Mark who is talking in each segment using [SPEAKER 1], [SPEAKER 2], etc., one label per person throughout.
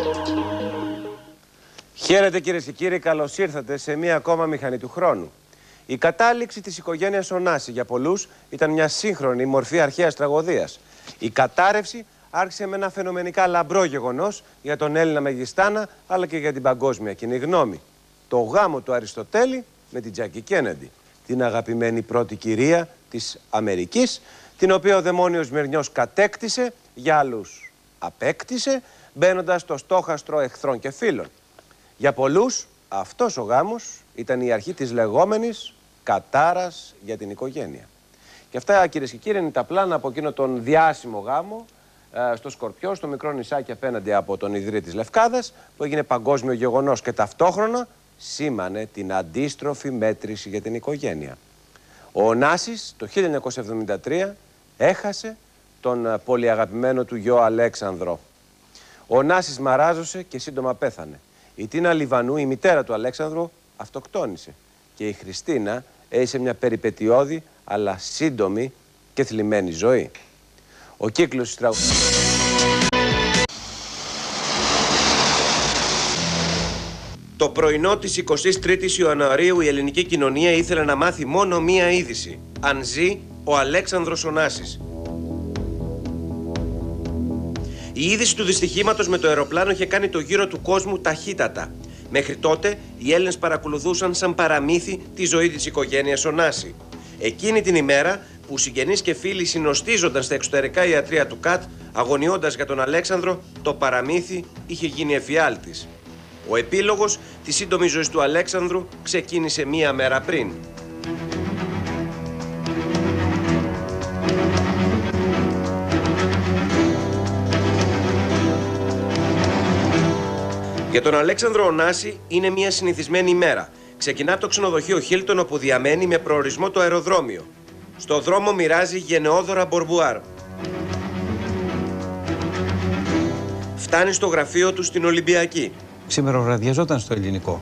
[SPEAKER 1] Χαίρετε κυρίες και κύριοι, καλώς ήρθατε σε μία ακόμα μηχανή του χρόνου. Η κατάληξη της οικογένειας Ωνάση για πολλούς ήταν μια σύγχρονη μορφή αρχαίας τραγωδίας. Η κατάρρευση άρχισε με ένα φαινομενικά λαμπρό γεγονός για τον Έλληνα μεγιστάνα αλλά και για την παγκόσμια κοινή γνώμη. Το γάμο του Αριστοτέλη με την Τζάκι Κέννεντι, την αγαπημένη πρώτη κυρία της Αμερικής, την οποία ο δαιμόνιος Μυρνιός κατέκτησε, για άλλους απέκτησε, μπαίνοντας στο στόχαστρο εχθρών και φίλων. Για πολλούς, αυτός ο γάμος ήταν η αρχή της λεγόμενης κατάρας για την οικογένεια. Και αυτά, κυρίες και κύριοι, είναι τα πλάνα από εκείνο τον διάσημο γάμο στο Σκορπιό, στο μικρό νησάκι απέναντι από τον Ιδρύτη της Λευκάδας, που έγινε παγκόσμιο γεγονός και ταυτόχρονα σήμανε την αντίστροφη μέτρηση για την οικογένεια. Ο Ωνάσης το 1973 έχασε τον πολυαγαπημένο του γιο Αλέξανδρο. Ο Ωνάσης μαράζωσε και σύντομα πέθανε. Η Τίνα Λιβανού, η μητέρα του Αλέξανδρου, αυτοκτόνησε και η Χριστίνα έζησε μια περιπετειώδη αλλά σύντομη και θλιμμένη ζωή. Ο κύκλος της τραγωδίας. Το πρωινό της 23ης Ιανουαρίου η ελληνική κοινωνία ήθελε να μάθει μόνο μία είδηση. Αν ζει ο Αλέξανδρος Ωνάσης. Η είδηση του δυστυχήματος με το αεροπλάνο είχε κάνει το γύρο του κόσμου ταχύτατα. Μέχρι τότε οι Έλληνες παρακολουθούσαν σαν παραμύθι τη ζωή της οικογένειας Ωνάση. Εκείνη την ημέρα που συγγενείς και φίλοι συνοστίζονταν στα εξωτερικά ιατρεία του ΚΑΤ, αγωνιώντας για τον Αλέξανδρο, το παραμύθι είχε γίνει εφιάλτης. Ο επίλογος της σύντομης ζωής του Αλέξανδρου ξεκίνησε μία μέρα πριν. Για τον Αλέξανδρο Ωνάση είναι μια συνηθισμένη ημέρα. Ξεκινά από το ξενοδοχείο Χίλτον, όπου διαμένει με προορισμό το αεροδρόμιο. Στο δρόμο μοιράζει γενναιόδωρα μπορμπουάρ. Φτάνει στο γραφείο του στην Ολυμπιακή.
[SPEAKER 2] Ξημεροβραδιαζόταν στο ελληνικό.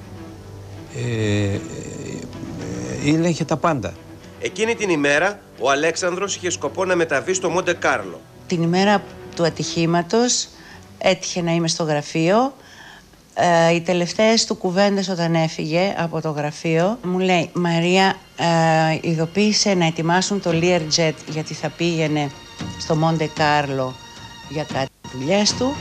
[SPEAKER 2] Ήλεγχε τα πάντα.
[SPEAKER 1] Εκείνη την ημέρα ο Αλέξανδρος είχε σκοπό να μεταβεί στο Μοντε Κάρλο.
[SPEAKER 3] Την ημέρα του ατυχήματος έτυχε να είμαι στο γραφείο. Οι τελευταίες του κουβέντες όταν έφυγε από το γραφείο μου λέει «Μαρία, ειδοποίησε να ετοιμάσουν το Learjet γιατί θα πήγαινε στο Μοντε Κάρλο για κάτι δουλειές του».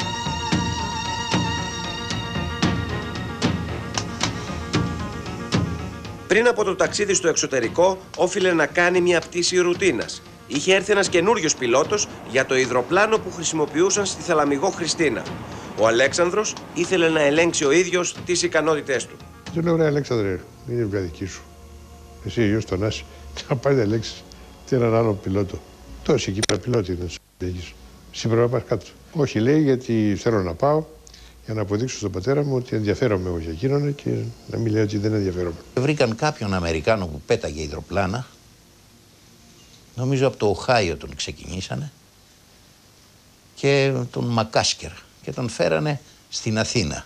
[SPEAKER 1] Πριν από το ταξίδι στο εξωτερικό, όφιλε να κάνει μια πτήση ρουτίνας. Είχε έρθει ένας καινούριος πιλότος για το υδροπλάνο που χρησιμοποιούσαν στη Θαλαμιγό Χριστίνα. Ο Αλέξανδρος ήθελε να ελέγξει ο ίδιος τις ικανότητές του.
[SPEAKER 4] Του λέω: ρε Αλέξανδρε, είναι η δουλειά δική σου. Εσύ, γιος τον Άση, να πάει να ελέγξεις τι έναν άλλο πιλότο. Τόση εκεί πέρα πιλότη είναι, λέγεις. Εσύ πρέπει να πας κάτω. Όχι, λέει, γιατί θέλω να πάω για να αποδείξω στον πατέρα μου ότι ενδιαφέρομαι εγώ για εκείνον και να μην λέει ότι δεν ενδιαφέρομαι.
[SPEAKER 5] Βρήκαν κάποιον Αμερικάνο που πέταγε υδροπλάνα. Νομίζω από το Οχάιο τον ξεκινήσανε και τον Μακάσκερ και τον φέρανε στην Αθήνα.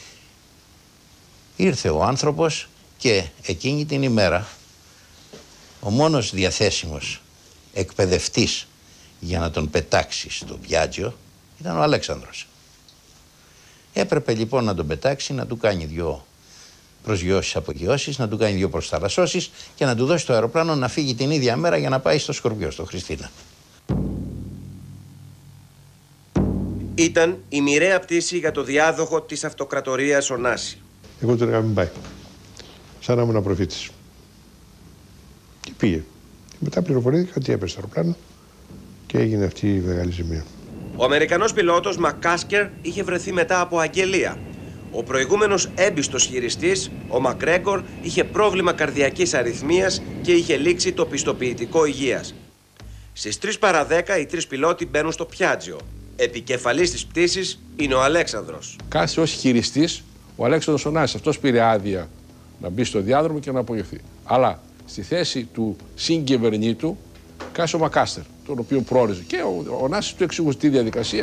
[SPEAKER 5] Ήρθε ο άνθρωπος και εκείνη την ημέρα ο μόνος διαθέσιμος εκπαιδευτής για να τον πετάξει στο Πιάτζιο ήταν ο Αλέξανδρος. Έπρεπε λοιπόν να τον πετάξει, να του κάνει δυο προσγειώσεις, απογειώσεις, να του κάνει δυο προσταλασσώσεις και να του δώσει το αεροπλάνο να φύγει την ίδια μέρα για να πάει στο Σκορπιό, στο Χριστίνα.
[SPEAKER 1] Ήταν η μοιραία πτήση για το διάδοχο της αυτοκρατορίας Ωνάση.
[SPEAKER 4] Εγώ του έλεγα μην πάει. Σαν να ήμουν προφήτης. Και πήγε. Και μετά πληροφορήθηκα ότι έπεσε το αεροπλάνο και έγινε αυτή η μεγάλη ζημία.
[SPEAKER 1] Ο Αμερικανός πιλότος Μακάσκερ είχε βρεθεί μετά από αγγελία. Ο προηγούμενος έμπιστος χειριστής, ο Μακρέγκορ, είχε πρόβλημα καρδιακής αρρυθμίας και είχε λήξει το πιστοποιητικό υγείας. Στις 3 παρά 10 οι τρεις πιλότοι μπαίνουν στο Πιάτζιο. Επικεφαλής της πτήσης είναι ο Αλέξανδρος.
[SPEAKER 6] Κάθισε ως χειριστής ο Αλέξανδρος Ωνάσης. Αυτός πήρε άδεια να μπει στο διάδρομο και να απογευθεί. Αλλά στη θέση του συγκυβερνήτου κάθισε ο Μακάστερ, τον οποίο πρόοριζε. Και ο Ωνάσης του εξηγούσε τη διαδικασία.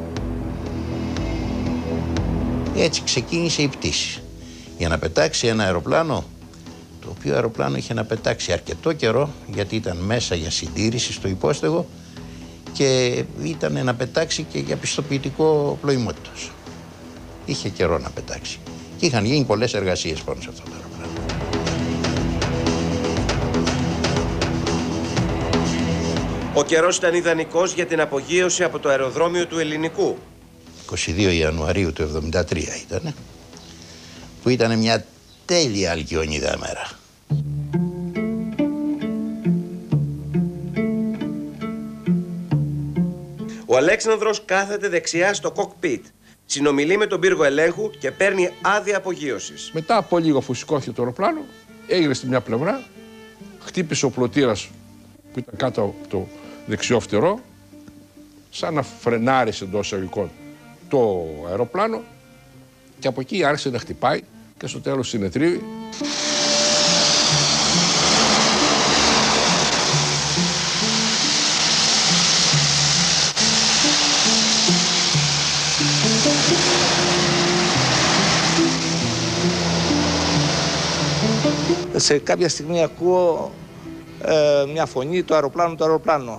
[SPEAKER 5] Έτσι ξεκίνησε η πτήση. Για να πετάξει ένα αεροπλάνο, το οποίο αεροπλάνο είχε να πετάξει αρκετό καιρό, γιατί ήταν μέσα για συντήρηση στο υπόστεγο και ήταν να πετάξει και για πιστοποιητικό πλοημότητας. είχε καιρό να πετάξει. Και είχαν γίνει πολλές εργασίες πάνω σε αυτό το αεροπλάνο.
[SPEAKER 1] Ο καιρός ήταν ιδανικός για την απογείωση από το αεροδρόμιο του Ελληνικού.
[SPEAKER 5] 22 Ιανουαρίου του 1973 ήταν, που ήταν μια τέλεια αλκιονίδα μέρα.
[SPEAKER 1] Ο Αλέξανδρος κάθεται δεξιά στο κοκπιτ. Συνομιλεί με τον πύργο ελέγχου και παίρνει άδεια απογείωσης.
[SPEAKER 6] Μετά από λίγο φουσικώθηκε το αεροπλάνο, έγινε στη μια πλευρά, χτύπησε ο πλωτήρας που ήταν κάτω από το δεξιό φτερό, σαν να φρενάρισε εντός εισαγωγικών το αεροπλάνο και από εκεί άρχισε να χτυπάει και στο τέλος συνετρίβει.
[SPEAKER 7] Σε κάποια στιγμή ακούω μια φωνή, το αεροπλάνο.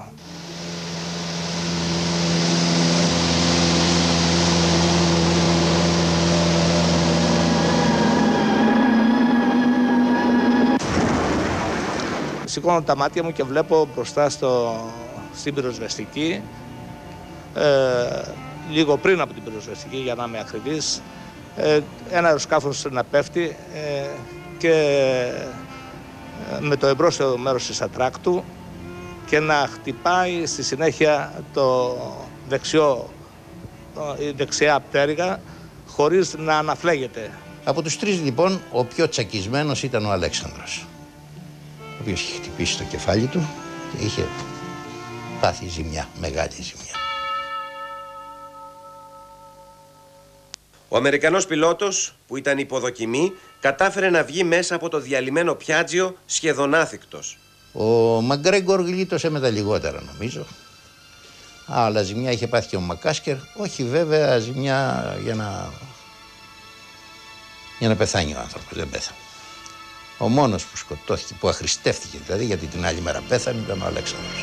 [SPEAKER 7] Σηκώνω τα μάτια μου και βλέπω μπροστά στην πυροσβεστική, λίγο πριν από την πυροσβεστική για να είμαι ακριβής, ένα αεροσκάφος να πέφτει και με το εμπρόσθετο μέρος της ατράκτου και να χτυπάει στη συνέχεια η δεξιά πτέρυγα χωρίς να αναφλέγεται.
[SPEAKER 5] Από τους τρεις λοιπόν ο πιο τσακισμένος ήταν ο Αλέξανδρος, ο οποίος είχε χτυπήσει το κεφάλι του και είχε πάθει ζημιά, μεγάλη ζημιά.
[SPEAKER 1] Ο Αμερικανός πιλότος, που ήταν υποδοκιμή, κατάφερε να βγει μέσα από το διαλυμένο πιάτζιο σχεδόν άθικτος.
[SPEAKER 5] Ο Μακγκρέγκορ γλίτωσε με τα λιγότερα νομίζω. Αλλά ζημιά είχε πάθει και ο Μακάσκερ. Όχι βέβαια ζημιά για να πεθάνει ο άνθρωπος. Δεν πέθανε. Ο μόνος που σκοτώθηκε, που αχρηστεύτηκε δηλαδή, γιατί την άλλη μέρα πέθανε, ήταν ο Αλέξανδρος.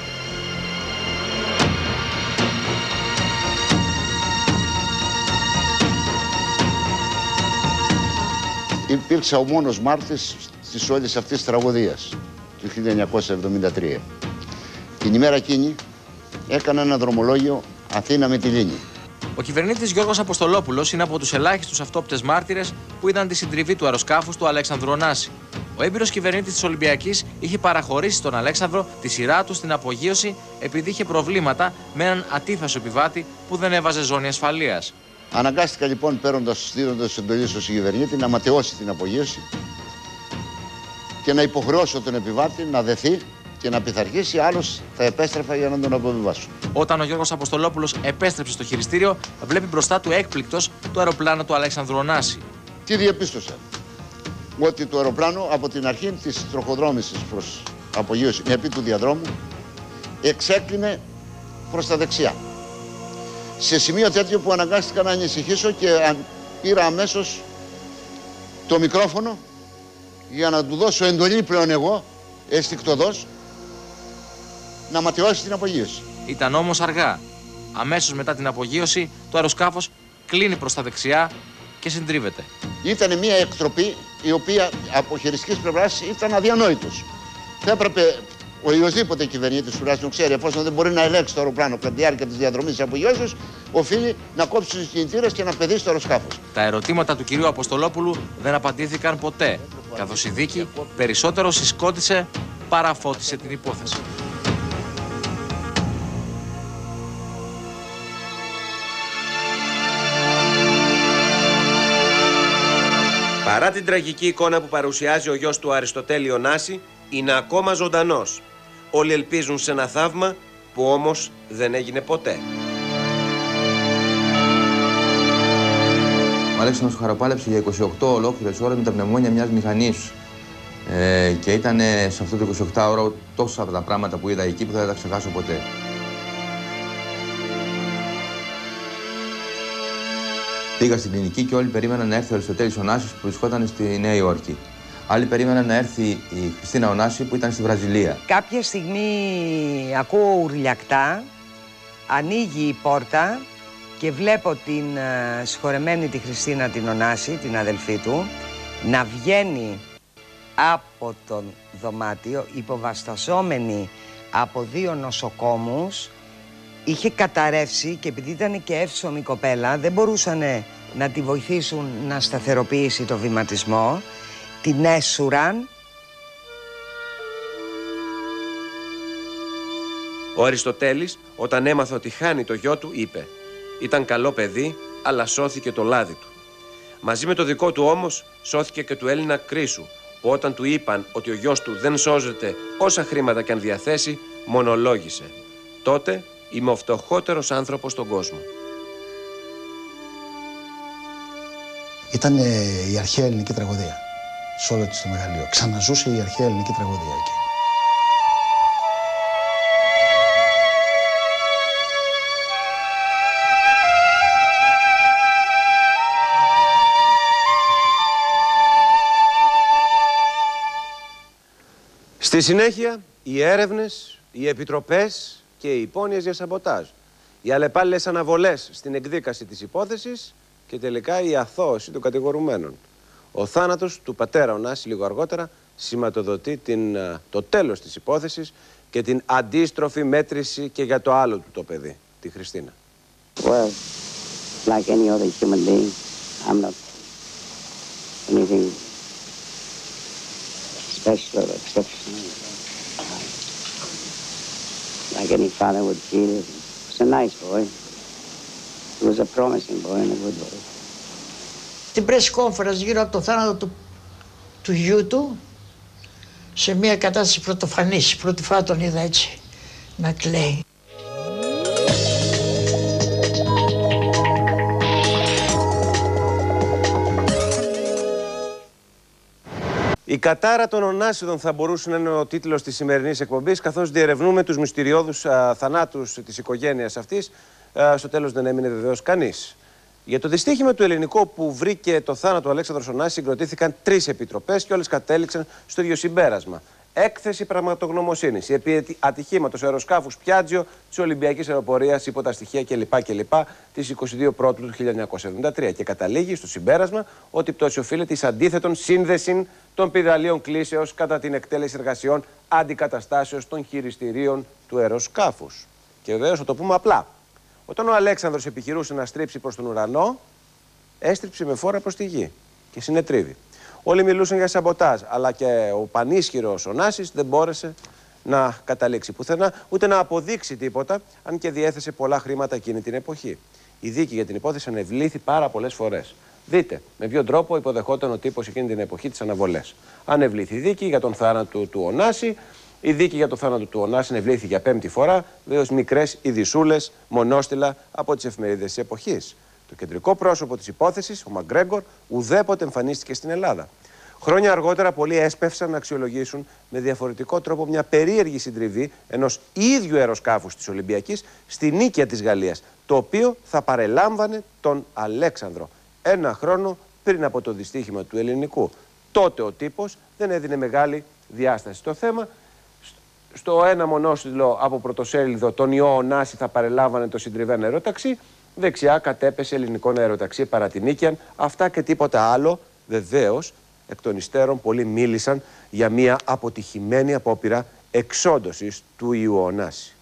[SPEAKER 8] Υπήρξα ο μόνος μάρτης της όλης αυτής της τραγωδίας του 1973. Την ημέρα εκείνη έκανα ένα δρομολόγιο Αθήνα με τη Λίνη.
[SPEAKER 9] Ο κυβερνήτης Γιώργος Αποστολόπουλος είναι από τους ελάχιστους αυτόπτες μάρτυρες που είδαν τη συντριβή του αεροσκάφους του Αλέξανδρου Ωνάση. Ο έμπειρος κυβερνήτης της Ολυμπιακής είχε παραχωρήσει στον Αλέξανδρο τη σειρά του στην απογείωση επειδή είχε προβλήματα με έναν ατίθασο επιβάτη που δεν έβαζε ζώνη ασφαλείας.
[SPEAKER 8] Αναγκάστηκα λοιπόν, δίνοντας εντολή στον κυβερνήτη, να ματαιώσει την απογείωση και να υποχρεώσω τον επιβάτη να δεθεί και να πειθαρχήσει, άλλως θα επέστρεφα για να τον αποβιβάσω.
[SPEAKER 9] Όταν ο Γιώργος Αποστολόπουλος επέστρεψε στο χειριστήριο, βλέπει μπροστά του έκπληκτος το αεροπλάνο του Αλέξανδρου Ωνάση.
[SPEAKER 8] Τι διαπίστωσα? Ότι το αεροπλάνο από την αρχή της τροχοδρόμησης προς απογείωση επί του διαδρόμου εξέκλεινε προς τα δεξιά. Σε σημείο τέτοιο που αναγκάστηκα να ανησυχήσω και πήρα αμέσως το μικρόφωνο για να του δώσω εντολή πλέον εγώ, αισθηκτωδώς, να ματαιώσει την απογείωση.
[SPEAKER 9] Ήταν όμως αργά. Αμέσως μετά την απογείωση, το αεροσκάφος κλείνει προς τα δεξιά και συντρίβεται.
[SPEAKER 8] Ήταν μια εκτροπή η οποία από χειριστικής πλευράς ήταν αδιανόητος. Θα έπρεπε οποιοδήποτε κυβερνήτης τουλάχιστον ξέρει, εφόσον δεν μπορεί να ελέγξει το αεροπλάνο κατά τη διάρκεια της διαδρομής της απογείωσης, οφείλει να κόψει τους κινητήρες και να παιδίσει το αεροσκάφος.
[SPEAKER 9] Τα ερωτήματα του κυρίου Αποστολόπουλου δεν απαντήθηκαν ποτέ, καθώς η δίκη περισσότερο συσκότησε παρά φώτισε την υπόθεση.
[SPEAKER 1] Παρά την τραγική εικόνα που παρουσιάζει ο γιος του Αριστοτέλη Ωνάση, είναι ακόμα ζωντανός. Όλοι ελπίζουν σε ένα θαύμα που όμως δεν έγινε ποτέ.
[SPEAKER 10] Ο Αλέξανδρος χαραπάλεψε για 28 ολόκληρες ώρες με τα πνευμόνια μιας μηχανής. Και ήταν σε αυτό το 28ωρο τόσα από τα πράγματα που είδα εκεί που δεν θα τα ξεχάσω ποτέ. Πήγα στην κλινική και όλοι περίμεναν να έρθει ο Αριστοτέλης Ωνάσης που βρισκόταν στη Νέα Υόρκη. Άλλοι περίμεναν να έρθει η Χριστίνα Ωνάση που ήταν στη Βραζιλία.
[SPEAKER 11] Κάποια στιγμή ακούω ουρλιακτά, ανοίγει η πόρτα και βλέπω την συγχωρεμένη τη Χριστίνα την Ωνάση, την αδελφή του, να βγαίνει από το δωμάτιο υποβαστασόμενη από 2 νοσοκόμους. Είχε καταρρεύσει και επειδή ήταν και εύσωμη κοπέλα δεν μπορούσαν να τη βοηθήσουν να σταθεροποιήσει το βηματισμό. Την έσουραν.
[SPEAKER 1] Ο Αριστοτέλης, όταν έμαθε ότι χάνει το γιο του, είπε: «Ήταν καλό παιδί, αλλά σώθηκε το λάδι του». Μαζί με το δικό του όμως, σώθηκε και του Έλληνα Κρίσου, που όταν του είπαν ότι ο γιος του δεν σώζεται όσα χρήματα κι αν διαθέσει, μονολόγησε: «Τότε είμαι ο φτωχότερος άνθρωπος στον κόσμο».
[SPEAKER 12] Ήταν η αρχαία ελληνική τραγωδία σε όλο της το μεγαλείο. Ξαναζούσε η αρχαία ελληνική τραγωδία εκεί.
[SPEAKER 1] Στη συνέχεια, οι έρευνες, οι επιτροπές και οι υπόνοιες για σαμποτάζ. Οι αλλεπάλληλες αναβολές στην εκδίκαση της υπόθεσης και τελικά η αθώωση των κατηγορουμένων. Ο θάνατος του πατέρα Ωνάση λίγο αργότερα σηματοδοτεί το τέλος της υπόθεσης και την αντίστροφη μέτρηση και για το άλλο του το παιδί, τη Χριστίνα.
[SPEAKER 13] Well, like any other human being, I'm not anything special or exceptional. Like any father would feel it. He was a nice boy. He was a promising boy and a good boy.
[SPEAKER 14] Στην press conference γύρω από το θάνατο του γιού του, σε μια κατάσταση πρωτοφανής, πρώτη φορά τον είδα έτσι να κλαίει.
[SPEAKER 1] Η κατάρα των Ωνάσιδων θα μπορούσε να είναι ο τίτλος της σημερινής εκπομπής, καθώς διερευνούμε τους μυστηριώδους θανάτους της οικογένειας αυτής. Στο τέλος δεν έμεινε βεβαίως κανείς. Για το δυστύχημα του ελληνικού που βρήκε το θάνατο του Αλέξανδρου Ωνάση συγκροτήθηκαν 3 επιτροπές και όλες κατέληξαν στο ίδιο συμπέρασμα. Έκθεση πραγματογνωμοσύνης επί ατυχήματος αεροσκάφους Πιάτζιο της Ολυμπιακής Αεροπορίας υπό τα στοιχεία κλπ. Της 22 Πρώτου του 1973 και καταλήγει στο συμπέρασμα ότι η πτώση οφείλεται εις αντίθετον σύνδεση των πηδαλίων κλίσεως κατά την εκτέλεση εργασιών αντικαταστάσεως των χειριστηρίων του αεροσκάφους. Και βεβαίως θα το πούμε απλά. Όταν ο Αλέξανδρος επιχειρούσε να στρίψει προς τον ουρανό, έστριψε με φόρα προς τη γη και συνετρίβη. Όλοι μιλούσαν για σαμποτάζ, αλλά και ο πανίσχυρος Ωνάσης δεν μπόρεσε να καταλήξει πουθενά, ούτε να αποδείξει τίποτα, αν και διέθεσε πολλά χρήματα εκείνη την εποχή. Η δίκη για την υπόθεση ανεβλήθη πάρα πολλές φορές. Δείτε με ποιον τρόπο υποδεχόταν ο τύπος εκείνη την εποχή τις αναβολές. Ανεβλήθη η δίκη για τον θάνατο του Ωνάση. Η δίκη για το θάνατο του Ωνάση ανεβλήθη για 5η φορά, βεβαίως μικρές ειδισούλες, μονόστιλα από τις εφημερίδες της εποχής. Το κεντρικό πρόσωπο της υπόθεσης, ο Μακγκρέγκορ, ουδέποτε εμφανίστηκε στην Ελλάδα. Χρόνια αργότερα, πολλοί έσπευσαν να αξιολογήσουν με διαφορετικό τρόπο μια περίεργη συντριβή ενός ίδιου αεροσκάφους της Ολυμπιακής στη Νίκαια της Γαλλίας, το οποίο θα παρελάμβανε τον Αλέξανδρο 1 χρόνο πριν από το δυστύχημα του ελληνικού. Τότε ο τύπος δεν έδινε μεγάλη διάσταση στο θέμα. Στο ένα μονόστιλο από πρωτοσέλιδο, τον ιό Ωνάση θα παρελάμβανε το συντριβέν αεροταξί. Δεξιά κατέπεσε ελληνικό αεροταξί παρά την Νίκαια. Αυτά και τίποτα άλλο. Βεβαίως, εκ των υστέρων πολλοί μίλησαν για μια αποτυχημένη απόπειρα εξόντωσης του ιού Ωνάση.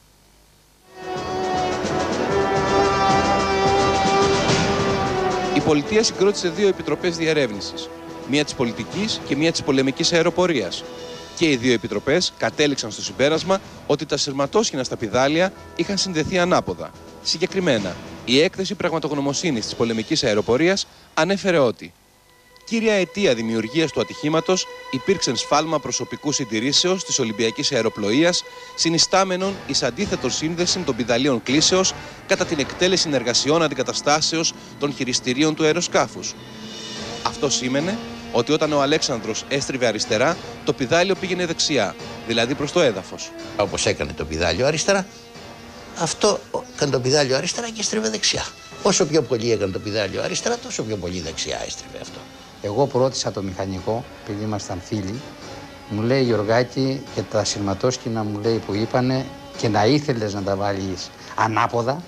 [SPEAKER 15] Η πολιτεία συγκρότησε 2 επιτροπές διερεύνησης. Μία της πολιτικής και μία της πολεμικής αεροπορίας. Και οι 2 επιτροπές κατέληξαν στο συμπέρασμα ότι τα σειρματόσχηνα στα πηδάλια είχαν συνδεθεί ανάποδα. Συγκεκριμένα, η έκθεση πραγματογνωμοσύνης της πολεμικής αεροπορίας ανέφερε ότι κύρια αιτία δημιουργίας του ατυχήματος υπήρξε σφάλμα προσωπικού συντηρήσεως της Ολυμπιακής Αεροπλοείας, συνιστάμενων εις αντίθετον σύνδεση των πηδαλίων κλίσεως κατά την εκτέλεση εργασιών αντικαταστάσεως των χειριστηρίων του αεροσκάφους. Αυτό σήμαινε ότι όταν ο Αλέξανδρος έστριβε αριστερά, το πηδάλιο πήγαινε δεξιά, δηλαδή προς το έδαφος.
[SPEAKER 5] Όπως έκανε το πηδάλιο αριστερά, αυτό έκανε το πηδάλιο αριστερά και έστριβε δεξιά. Όσο πιο πολύ έκανε το πηδάλιο αριστερά, τόσο πιο πολύ δεξιά έστριβε αυτό.
[SPEAKER 2] Εγώ ρώτησα το μηχανικό, επειδή ήμασταν φίλοι, μου λέει Γιωργάκη και τα σειρματόσκηνα μου λέει που είπανε και να ήθελες να τα βάλεις ανάποδα,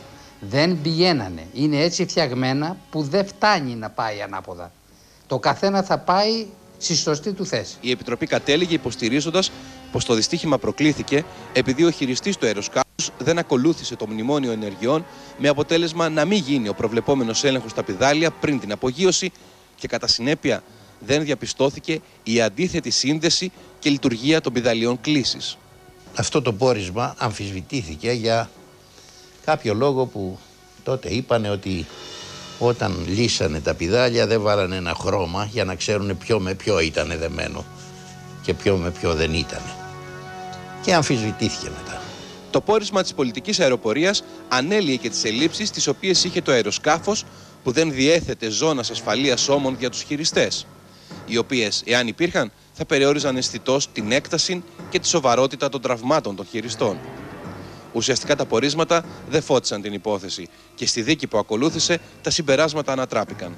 [SPEAKER 2] Δεν πηγαίνανε. Είναι έτσι φτιαγμένα που δεν φτάνει να πάει ανάποδα. Το καθένα θα πάει στη σωστή του θέση.
[SPEAKER 15] Η Επιτροπή κατέληγε υποστηρίζοντας πως το δυστύχημα προκλήθηκε επειδή ο χειριστής του αεροσκάφους δεν ακολούθησε το μνημόνιο ενεργειών, με αποτέλεσμα να μην γίνει ο προβλεπόμενος έλεγχος στα πηδάλια πριν την απογείωση και κατά συνέπεια δεν διαπιστώθηκε η αντίθετη σύνδεση και λειτουργία των πηδαλιών κλήσης.
[SPEAKER 5] Αυτό το πόρισμα αμφισβητήθηκε για κάποιο λόγο που τότε είπανε ότι όταν λύσανε τα πηδάλια δεν βάλανε ένα χρώμα για να ξέρουν ποιο με ποιο ήταν δεμένο και ποιο με ποιο δεν ήταν. Και αμφισβητήθηκε μετά.
[SPEAKER 15] Το πόρισμα της πολιτικής αεροπορίας ανέλυε και τις ελλείψεις τις οποίες είχε το αεροσκάφος που δεν διέθετε ζώνας ασφαλείας ώμων για τους χειριστές, οι οποίες, εάν υπήρχαν, θα περιόριζαν αισθητώς την έκταση και τη σοβαρότητα των τραυμάτων των χειριστών. Ουσιαστικά τα πορίσματα δεν φώτισαν την υπόθεση και στη δίκη που ακολούθησε τα συμπεράσματα ανατράπηκαν.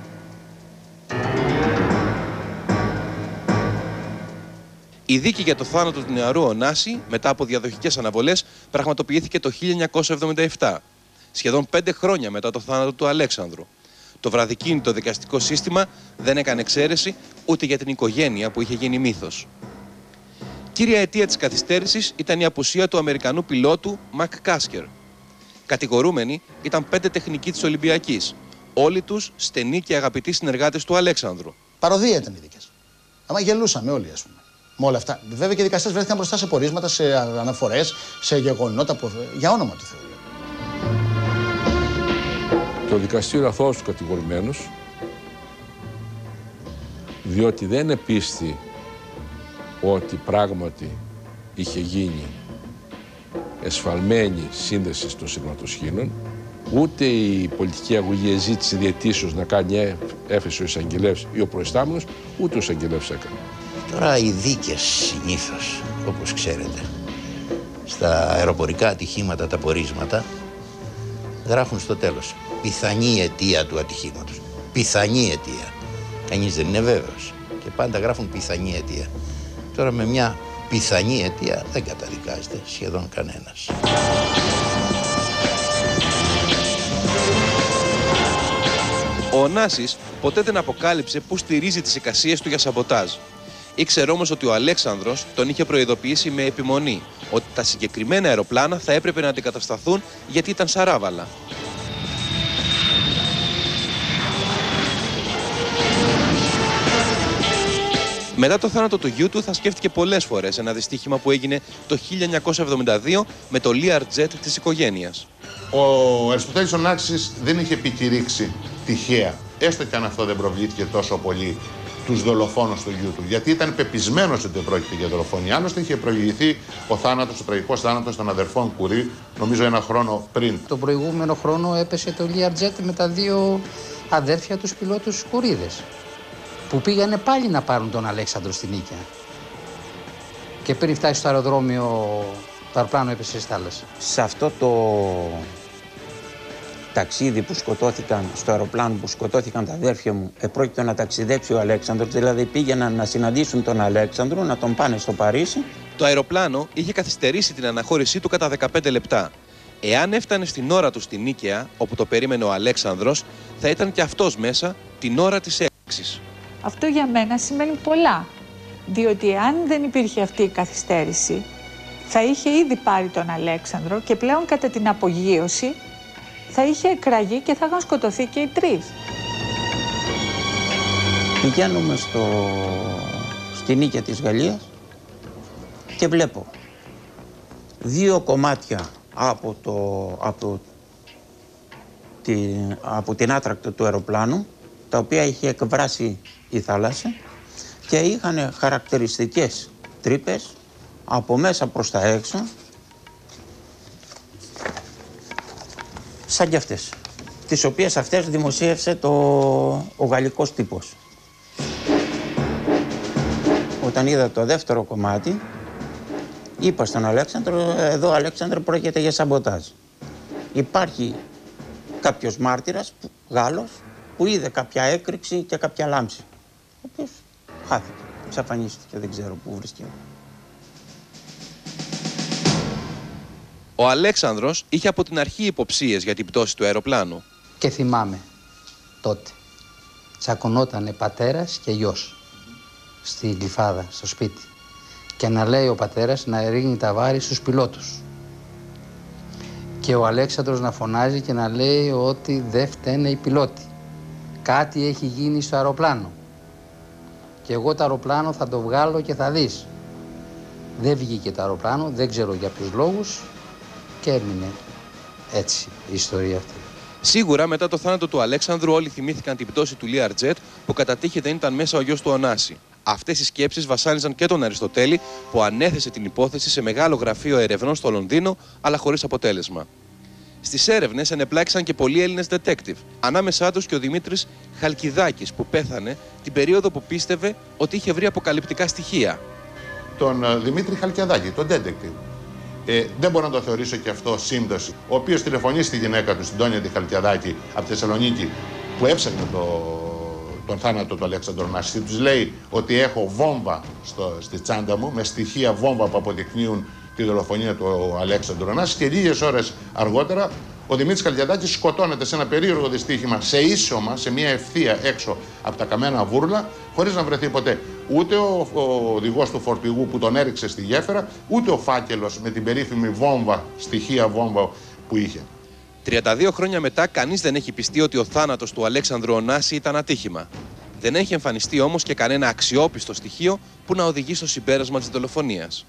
[SPEAKER 15] Η δίκη για το θάνατο του νεαρού Ωνάση, μετά από διαδοχικές αναβολές, πραγματοποιήθηκε το 1977, σχεδόν 5 χρόνια μετά το θάνατο του Αλέξανδρου. Το βραδικίνητο δικαστικό σύστημα δεν έκανε εξαίρεση ούτε για την οικογένεια που είχε γίνει μύθος. Κύρια αιτία της καθυστέρησης ήταν η απουσία του Αμερικανού πιλότου Μακ Κάσκερ. Κατηγορούμενοι ήταν 5 τεχνικοί της Ολυμπιακής, όλοι τους στενοί και αγαπητοί συνεργάτες του Αλέξανδρου.
[SPEAKER 12] Παροδία ήταν οι δίκες. Άμα γελούσαμε όλοι, ας πούμε. Με όλα αυτά. Βέβαια και οι δικαστές βρέθηκαν μπροστά σε πορίσματα, σε αναφορές, σε γεγονότα που. Για όνομα του Θεού.
[SPEAKER 6] Το δικαστήριο αθώωσε τους κατηγορημένους, διότι δεν επίστη ότι πράγματι είχε γίνει εσφαλμένη σύνδεση των σειρματοσχήνων, ούτε η πολιτική αγωγή ζήτησε διαιτήσεως να κάνει έφεση ο εισαγγελέας ή ο προϊστάμενος, ούτε ο εισαγγελέας έκανε.
[SPEAKER 5] Τώρα οι δίκες συνήθως, όπως ξέρετε, στα αεροπορικά ατυχήματα τα πορίσματα γράφουν στο τέλος πιθανή αιτία του ατυχήματος. Πιθανή αιτία. Κανείς δεν είναι βέβαιος και πάντα γράφουν πιθανή αιτία. Τώρα με μια πιθανή αιτία δεν καταδικάζεται σχεδόν κανένας.
[SPEAKER 15] Ο Ωνάσης ποτέ δεν αποκάλυψε πού στηρίζει τις εικασίες του για σαμποτάζ. Ήξερε όμως ότι ο Αλέξανδρος τον είχε προειδοποιήσει με επιμονή ότι τα συγκεκριμένα αεροπλάνα θα έπρεπε να αντικατασταθούν γιατί ήταν σαράβαλα. Μετά το θάνατο του γιού του θα σκέφτηκε πολλές φορές ένα δυστύχημα που έγινε το 1972 με το Learjet της οικογένειας.
[SPEAKER 16] Ο Αριστοτέλης Ωνάσης δεν είχε επικηρύξει τυχαία, έστω και αν αυτό δεν προβλήθηκε τόσο πολύ, τους δολοφόνους του γιού του. Γιατί ήταν πεπισμένος ότι πρόκειται για δολοφονία. Άλλωστε είχε προηγηθεί ο τραγικός θάνατος των αδερφών Κουρί, νομίζω 1 χρόνο πριν.
[SPEAKER 2] Το προηγούμενο χρόνο έπεσε το Learjet με τα 2 αδέρφια τους πιλότους Κουρίδες, που πήγανε πάλι να πάρουν τον Αλέξανδρο στην Νίκαια. Και πριν φτάσει στο αεροδρόμιο, το αεροπλάνο έπεσε στη θάλασσα.
[SPEAKER 17] Σε αυτό το ταξίδι που σκοτώθηκαν, στο αεροπλάνο που σκοτώθηκαν τα αδέρφια μου, επρόκειτο να ταξιδέψει ο Αλέξανδρος, δηλαδή πήγαιναν να συναντήσουν τον Αλέξανδρο, να τον πάνε στο Παρίσι.
[SPEAKER 15] Το αεροπλάνο είχε καθυστερήσει την αναχώρησή του κατά 15 λεπτά. Εάν έφτανε στην ώρα του στην Νίκαια, όπου το περίμενε ο Αλέξανδρος, θα ήταν και αυτός μέσα την ώρα της έκρηξης.
[SPEAKER 18] Αυτό για μένα σημαίνει πολλά, διότι αν δεν υπήρχε αυτή η καθυστέρηση, θα είχε ήδη πάρει τον Αλέξανδρο και πλέον κατά την απογείωση θα είχε εκραγεί και θα είχαν σκοτωθεί και οι 3.
[SPEAKER 17] Πηγαίνουμε στη Νίκαια της Γαλλίας και βλέπω 2 κομμάτια από την άτρακτο του αεροπλάνου, τα οποία είχε εκβράσει η θάλασσα και είχαν χαρακτηριστικές τρύπες από μέσα προς τα έξω, σαν και αυτές, τις οποίες αυτές δημοσίευσε ο γαλλικός τύπος. Όταν είδα το δεύτερο κομμάτι, είπα στον Αλέξανδρο, εδώ Αλέξανδρο πρόκειται για σαμποτάζ. Υπάρχει κάποιος μάρτυρας, Γάλλος, που είδε κάποια έκρηξη και κάποια λάμψη, ο οποίος χάθηκε, εξαφανίστηκε, δεν ξέρω πού βρίσκεται.
[SPEAKER 15] Ο Αλέξανδρος είχε από την αρχή υποψίες για την πτώση του αεροπλάνου.
[SPEAKER 2] Και θυμάμαι τότε, τσακωνότανε πατέρας και γιος στη Γλυφάδα, στο σπίτι. Και να λέει ο πατέρας να ρίχνει τα βάρη στους πιλότους. Και ο Αλέξανδρος να φωνάζει και να λέει ότι δεν φταίνε οι πιλότοι. Κάτι έχει γίνει στο αεροπλάνο. Και εγώ το αεροπλάνο θα το βγάλω και θα δεις. Δεν βγήκε το αεροπλάνο, δεν ξέρω για ποιους λόγους και έμεινε έτσι η ιστορία αυτή.
[SPEAKER 15] Σίγουρα μετά το θάνατο του Αλέξανδρου όλοι θυμήθηκαν την πτώση του Learjet που κατά τύχη δεν ήταν μέσα ο γιος του Ωνάση. Αυτές οι σκέψεις βασάνιζαν και τον Αριστοτέλη που ανέθεσε την υπόθεση σε μεγάλο γραφείο ερευνών στο Λονδίνο αλλά χωρίς αποτέλεσμα. Στις έρευνες ενεπλάκησαν και πολλοί Έλληνες detective, ανάμεσά τους και ο Δημήτρης Χαλκιδάκης που πέθανε την περίοδο που πίστευε ότι είχε βρει αποκαλυπτικά στοιχεία.
[SPEAKER 16] Τον Δημήτρη Χαλκιδάκη, τον detective. Δεν μπορώ να το θεωρήσω και αυτό σύμπτωση. Ο οποίος τηλεφωνεί στη γυναίκα του, στην Τόνια τη Χαλκιδάκη, από τη Θεσσαλονίκη, που έψαχνε τον θάνατο του Αλέξανδρου Ωνάση. Τους λέει ότι έχω βόμβα στη τσάντα μου, με στοιχεία βόμβα που αποδεικνύουν τη δολοφονία του Αλέξανδρου Ωνάση. Και λίγες ώρες αργότερα ο Δημήτρης Χαλκιδάκης σκοτώνεται σε ένα περίεργο δυστύχημα, σε ίσωμα, σε μια ευθεία έξω από τα καμένα βούρλα, χωρίς να βρεθεί ποτέ ούτε ο οδηγός του φορτηγού που τον έριξε στη γέφυρα, ούτε ο φάκελος με την περίφημη βόμβα, στοιχεία βόμβα που είχε.
[SPEAKER 15] 32 χρόνια μετά, κανείς δεν έχει πιστεί ότι ο θάνατος του Αλέξανδρου Ωνάση ήταν ατύχημα. Δεν έχει εμφανιστεί όμως και κανένα αξιόπιστο στοιχείο που να οδηγεί στο συμπέρασμα της δολοφονίας.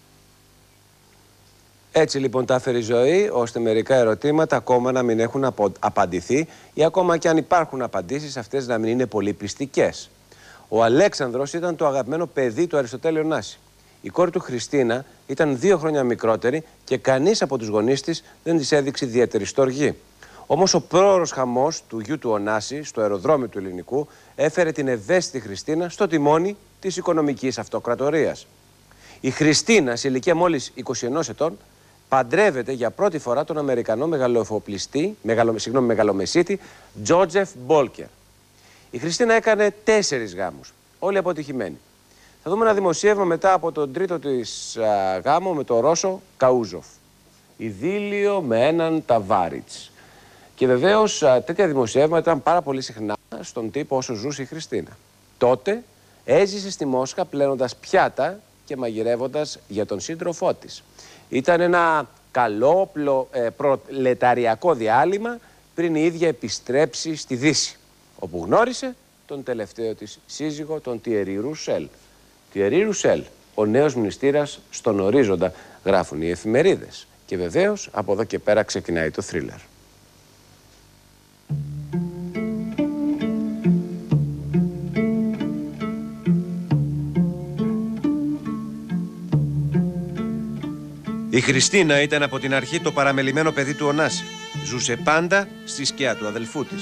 [SPEAKER 1] Έτσι λοιπόν τα έφερε η ζωή, ώστε μερικά ερωτήματα ακόμα να μην έχουν απαντηθεί ή ακόμα και αν υπάρχουν απαντήσεις αυτές να μην είναι πολύ πιστικές. Ο Αλέξανδρος ήταν το αγαπημένο παιδί του Αριστοτέλη Ωνάση. Η κόρη του Χριστίνα ήταν 2 χρόνια μικρότερη και κανείς από τους γονείς της δεν της έδειξε ιδιαίτερη στοργή. Όμως ο πρόωρος χαμός του γιου του Ωνάση στο αεροδρόμιο του Ελληνικού έφερε την ευαίσθητη Χριστίνα στο τιμόνι της οικονομικής αυτοκρατορίας. Η Χριστίνα, σε ηλικία μόλις 21 ετών, παντρεύεται για πρώτη φορά τον Αμερικανό μεγαλομεσίτη Τζότζεφ Μπόλκερ. Η Χριστίνα έκανε 4 γάμους, όλοι αποτυχημένοι. Θα δούμε ένα δημοσίευμα μετά από τον τρίτο της γάμο με τον Ρώσο Καούζοφ. Ιδίλιο με έναν Ταβάριτς. Και βεβαίως τέτοια δημοσιεύματα ήταν πάρα πολύ συχνά στον τύπο όσο ζούσε η Χριστίνα. Τότε έζησε στη Μόσχα πλένοντας πιάτα και μαγειρεύοντας για τον σύντροφό της. Ήταν ένα καλό προλεταριακό διάλειμμα πριν η ίδια επιστρέψει στη Δύση, όπου γνώρισε τον τελευταίο της σύζυγο, τον Τιερί Ρουσέλ. Τιερί Ρουσέλ, ο νέος μνηστήρας στον ορίζοντα, γράφουν οι εφημερίδες. Και βεβαίως από εδώ και πέρα ξεκινάει το θρίλερ. Η Χριστίνα ήταν από την αρχή το παραμελημένο παιδί του Ωνάση. Ζούσε πάντα στη σκιά του αδελφού της.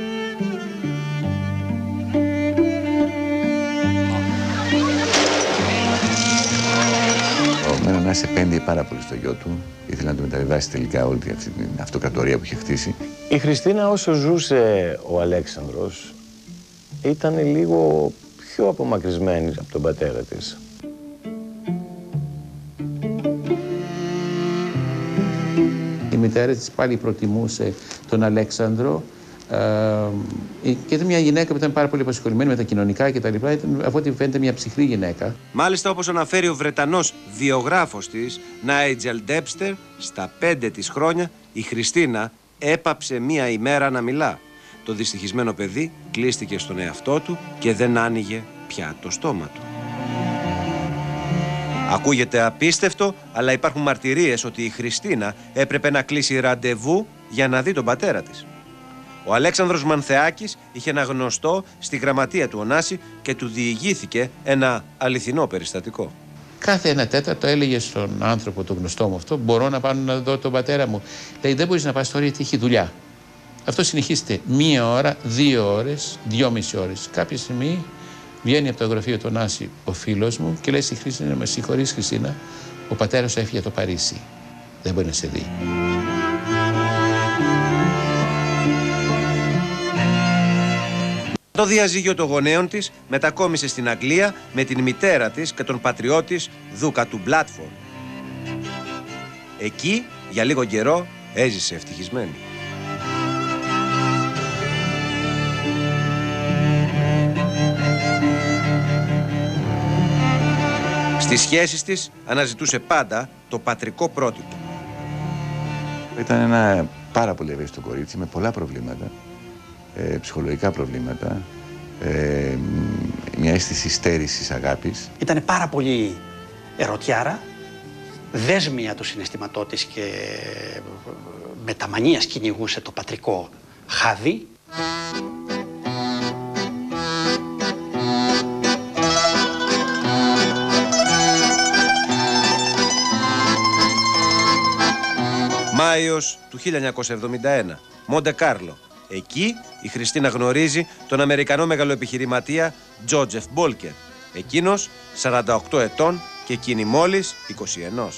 [SPEAKER 19] Ο Ωνάσης επένδυε πάρα πολύ στο γιο του. Ήθελε να του μεταβιβάσει τελικά όλη αυτή την αυτοκρατορία που είχε χτίσει.
[SPEAKER 20] Η Χριστίνα όσο ζούσε ο Αλέξανδρος ήταν λίγο πιο απομακρυσμένη από τον πατέρα της.
[SPEAKER 21] Η μητέρα της πάλι προτιμούσε τον Αλέξανδρο και ήταν μια γυναίκα που ήταν πάρα πολύ απασχολημένη με τα κοινωνικά κτλ. Ήταν, από ό,τι φαίνεται, μια ψυχρή γυναίκα.
[SPEAKER 1] Μάλιστα, όπως αναφέρει ο Βρετανός βιογράφος της, Νάιτζελ Ντέμπστερ, στα 5 της χρόνια η Χριστίνα έπαψε μία ημέρα να μιλά. Το δυστυχισμένο παιδί κλείστηκε στον εαυτό του και δεν άνοιγε πια το στόμα του. Ακούγεται απίστευτο, αλλά υπάρχουν μαρτυρίες ότι η Χριστίνα έπρεπε να κλείσει ραντεβού για να δει τον πατέρα της. Ο Αλέξανδρος Μανθεάκης είχε ένα γνωστό στη γραμματεία του Ωνάση και του διηγήθηκε ένα αληθινό περιστατικό.
[SPEAKER 21] Κάθε 1/4 έλεγε στον άνθρωπο, τον γνωστό μου αυτό, μπορώ να πάω να δω τον πατέρα μου. Λέει, δεν μπορείς να πας τώρα γιατί έχει δουλειά. Αυτό συνεχίζεται 1 ώρα, 2 ώρες, 2,5 ώρες. Κάποια στιγμή βγαίνει από το γραφείο του Ωνάση ο φίλος μου και λέει στη Χριστίνα, με συγχωρείς Χριστίνα, ο πατέρας σου έφυγε το Παρίσι. Δεν μπορεί να σε δει.
[SPEAKER 1] Το διαζύγιο των γονέων της μετακόμισε στην Αγγλία με την μητέρα της και τον πατριώτη Δούκα του Μπλάτφορντ. Εκεί Για λίγο καιρό έζησε ευτυχισμένη. Στις σχέσεις της αναζητούσε πάντα το πατρικό πρότυπο.
[SPEAKER 19] Ήταν ένα πάρα πολύ ευαίσθητο κορίτσι με πολλά προβλήματα, ψυχολογικά προβλήματα, μια αίσθηση στέρησης αγάπης.
[SPEAKER 3] Ήταν πάρα πολύ ερωτιάρα, δέσμια του συναισθηματό της και με τα μανίας κυνηγούσε το πατρικό χάδι.
[SPEAKER 1] Μάιος του 1971, Μοντε Κάρλο. Εκεί η Χριστίνα γνωρίζει τον Αμερικανό μεγαλοεπιχειρηματία Τζότζεφ Μπόλκερ. Εκείνος 48 ετών και εκείνη μόλις 21.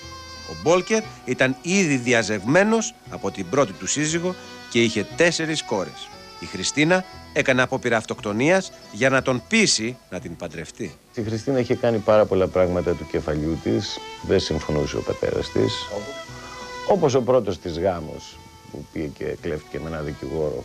[SPEAKER 1] Ο Μπόλκερ ήταν ήδη διαζευμένος από την πρώτη του σύζυγο και είχε 4 κόρες. Η Χριστίνα έκανε απόπειρα αυτοκτονίας για να τον πείσει να την παντρευτεί.
[SPEAKER 20] Η Χριστίνα είχε κάνει πάρα πολλά πράγματα του κεφαλιού της, δεν συμφωνούσε ο πατέρας της. Όπως ο πρώτος της γάμος που πήγε και κλέφτηκε με έναν δικηγόρο,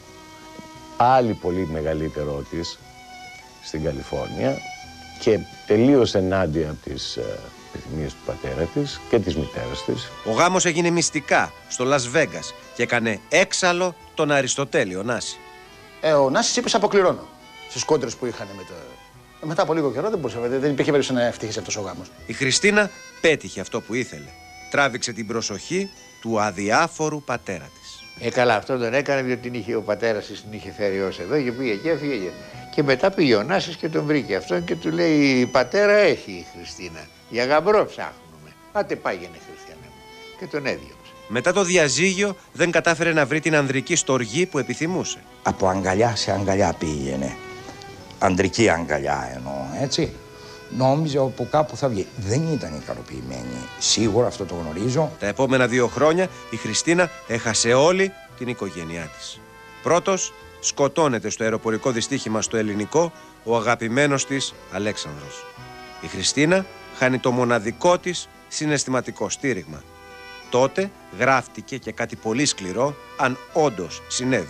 [SPEAKER 20] πάλι πολύ μεγαλύτερό της στην Καλιφόρνια και τελείως ενάντια από τις επιθυμίες του πατέρα της και της μητέρας της.
[SPEAKER 1] Ο γάμος έγινε μυστικά στο Λας Βέγκας και έκανε έξαλλο τον Αριστοτέλη, ο Νάση.
[SPEAKER 12] Ο Νάσης είπε: αποκληρώνω στις κόντρες που είχαν με το. Μετά από λίγο καιρό δεν υπήρχε περίπτωση να ευτυχίσει αυτός ο γάμος.
[SPEAKER 1] Η Χριστίνα πέτυχε αυτό που ήθελε. Τράβηξε την προσοχή του αδιάφορου πατέρα της.
[SPEAKER 22] Καλά, αυτό τον έκανε διότι ο πατέρας της την είχε φέρει ως εδώ και πήγε και έφυγε. Και μετά πήγε ο Νάσης και τον βρήκε αυτόν και του λέει: πατέρα έχει η Χριστίνα. Για γαμπρό ψάχνουμε. Πάτε πάγαινε, Χριστιανέ μου. Και τον έδιωξε.
[SPEAKER 1] Μετά το διαζύγιο δεν κατάφερε να βρει την ανδρική στοργή που επιθυμούσε.
[SPEAKER 23] Από αγκαλιά σε αγκαλιά πήγαινε. Ανδρική αγκαλιά εννοώ, έτσι. Νόμιζε από κάπου θα βγει. Δεν ήταν ικανοποιημένη. Σίγουρα αυτό το γνωρίζω.
[SPEAKER 1] Τα επόμενα 2 χρόνια η Χριστίνα έχασε όλη την οικογένειά της. Πρώτος σκοτώνεται στο αεροπορικό δυστύχημα στο Ελληνικό ο αγαπημένος της Αλέξανδρος. Η Χριστίνα χάνει το μοναδικό της συναισθηματικό στήριγμα. Τότε γράφτηκε και κάτι πολύ σκληρό, αν όντως συνέβη.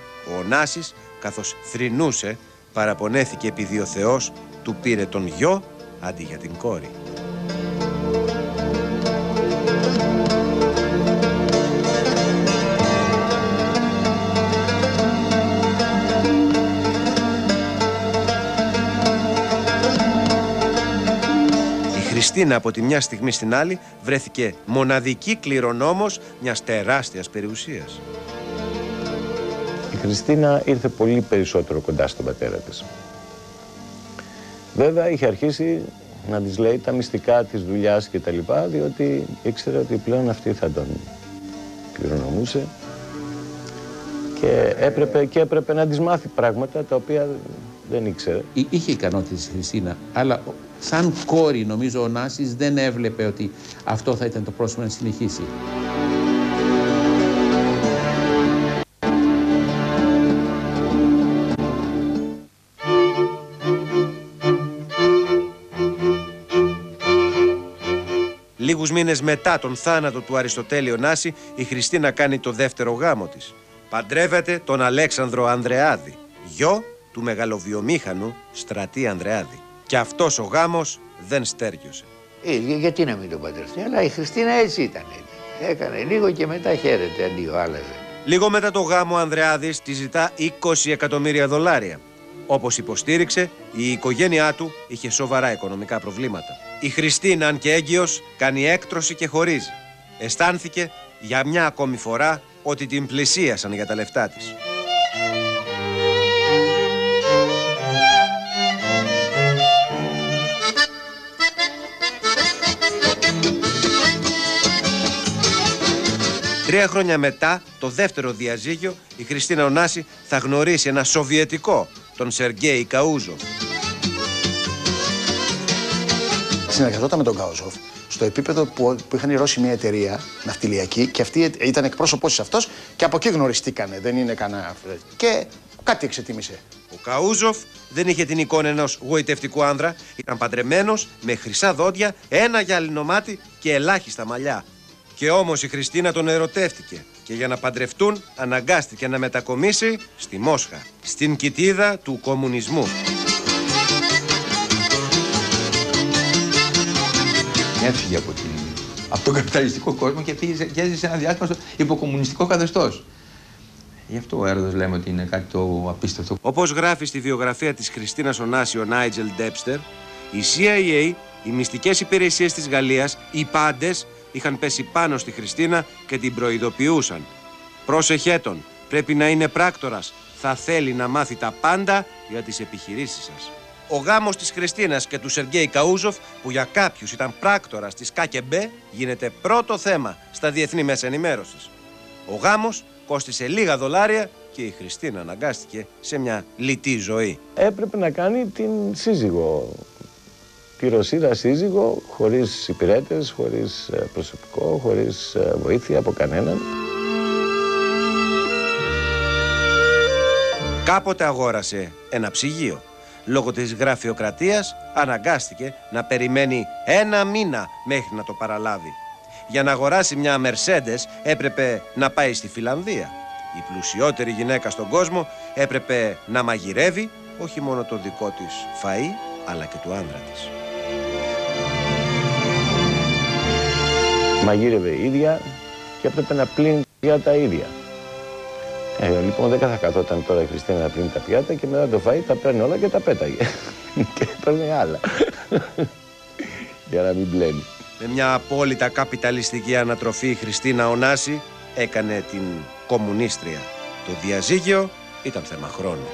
[SPEAKER 1] Ο Ωνάσης, καθώς θρηνούσε, παραπονέθηκε επειδή ο Θεός του πήρε τον γιο αντί για την κόρη. Η Χριστίνα από τη μια στιγμή στην άλλη βρέθηκε μοναδική κληρονόμος μιας τεράστιας περιουσίας.
[SPEAKER 20] Η Χριστίνα ήρθε πολύ περισσότερο κοντά στον πατέρα της. Βέβαια είχε αρχίσει να της λέει τα μυστικά της δουλειάς και τα λοιπά, διότι ήξερε ότι πλέον αυτή θα τον κληρονομούσε και έπρεπε να της μάθει πράγματα τα οποία δεν ήξερε.
[SPEAKER 21] Είχε ικανότητες η Χριστίνα, αλλά σαν κόρη νομίζω ο Νάσης δεν έβλεπε ότι αυτό θα ήταν το πρόσωπο να συνεχίσει.
[SPEAKER 1] Λίγους μήνες μετά τον θάνατο του Αριστοτέλη Ωνάση, η Χριστίνα κάνει το δεύτερο γάμο της. Παντρεύεται τον Αλέξανδρο Ανδρεάδη, γιο του μεγαλοβιομήχανου Στρατή Ανδρεάδη. Και αυτός ο γάμος δεν στέργιωσε.
[SPEAKER 22] Γιατί να μην τον παντρευτεί, αλλά η Χριστίνα έτσι ήταν. Έκανε λίγο και μετά χαίρεται, αντίο, άλλαζε.
[SPEAKER 1] Λίγο μετά το γάμο ο Ανδρεάδης τη ζητά $20 εκατομμύρια. Όπως υποστήριξε, η οικογένειά του είχε σοβαρά οικονομικά προβλήματα. Η Χριστίνα, αν και έγκυος, κάνει έκτρωση και χωρίζει. Αισθάνθηκε για μια ακόμη φορά ότι την πλησίασαν για τα λεφτά της. Τρία χρόνια μετά, το δεύτερο διαζύγιο, η Χριστίνα Ωνάση θα γνωρίσει ένα Σοβιετικό, τον Σεργέη Καούζοφ.
[SPEAKER 12] Συνεργαζόταν με τον Καούζοφ στο επίπεδο που είχαν οι Ρώσοι μια εταιρεία ναυτιλιακή και αυτή ήταν εκπρόσωπός της αυτός και από εκεί γνωριστήκανε, δεν είναι κανένα. Και κάτι εξετίμησε.
[SPEAKER 1] Ο Καούζοφ δεν είχε την εικόνα ενός γοητευτικού άνδρα, ήταν παντρεμένος με χρυσά δόντια, ένα γυαλινό μάτι και ελάχιστα μαλλιά. Και όμως η Χριστίνα τον ερωτεύτηκε και για να παντρευτούν αναγκάστηκε να μετακομίσει στη Μόσχα, στην κοιτίδα του κομμουνισμού.
[SPEAKER 10] Έφυγε από τον καπιταλιστικό κόσμο και έζησε ένα διάστημα στο υποκομμουνιστικό καθεστώς. Γι' αυτό ο έρωτας λέμε ότι είναι κάτι το απίστευτο.
[SPEAKER 1] Όπως γράφει στη βιογραφία της Χριστίνας Ωνάση ο Νάιτζελ Ντέπστερ, η CIA, οι μυστικές υπηρεσίες της Γαλλίας, οι πάντες είχαν πέσει πάνω στη Χριστίνα και την προειδοποιούσαν. Πρόσεχέ τον, πρέπει να είναι πράκτορας, θα θέλει να μάθει τα πάντα για τις επιχειρήσεις σας. Ο γάμος της Χριστίνας και του Σεργέη Καούζοφ, που για κάποιους ήταν πράκτορας της ΚΑΚΕΜΠΕ, γίνεται πρώτο θέμα στα διεθνή μέσα ενημέρωσης. Ο γάμος κόστισε λίγα δολάρια και η Χριστίνα αναγκάστηκε σε μια λιτή ζωή.
[SPEAKER 20] Έπρεπε να κάνει την σύζυγο. Τη Ρωσίδα σύζυγο, χωρίς υπηρέτες, χωρίς προσωπικό, χωρίς βοήθεια από κανέναν.
[SPEAKER 1] Κάποτε αγόρασε ένα ψυγείο. Λόγω της γραφειοκρατίας αναγκάστηκε να περιμένει ένα μήνα μέχρι να το παραλάβει. Για να αγοράσει μια Mercedes έπρεπε να πάει στη Φιλανδία. Η πλουσιότερη γυναίκα στον κόσμο έπρεπε να μαγειρεύει όχι μόνο το δικό της φαΐ, αλλά και του άντρα της.
[SPEAKER 20] Μαγείρευε η ίδια και έπρεπε να πλύνει για τα ίδια. Λοιπόν, δεν θα καθόταν τώρα η Χριστίνα να πλύνει τα πιάτα και μετά το φαΐ τα παίρνει όλα και τα πέταγε. Και παίρνει άλλα. Για να μην πλένει.
[SPEAKER 1] Με μια απόλυτα καπιταλιστική ανατροφή η Χριστίνα Ωνάση έκανε την κομμουνίστρια. Το διαζύγιο ήταν θέμα χρόνου.